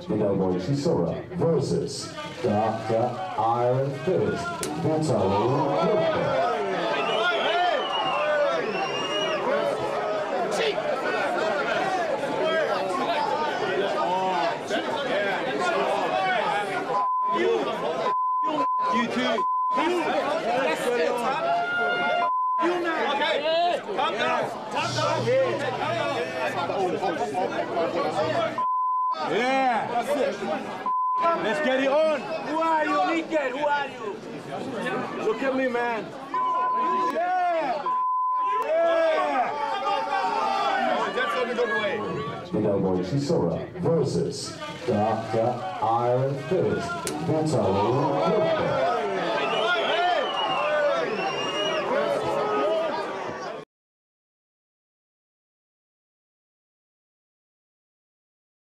Wladimir Chisora versus Dr. Iron Fist, Vitali Klitschko. You too. Okay, calm down. Yeah, that's it. Let's get it on. Who are you, Miguel? Who are you? Look at me, man. Yeah. Yeah. Oh, that's on the good way. Wladimir Chisora versus Dr. Iron Fist, Vitali Klitschko.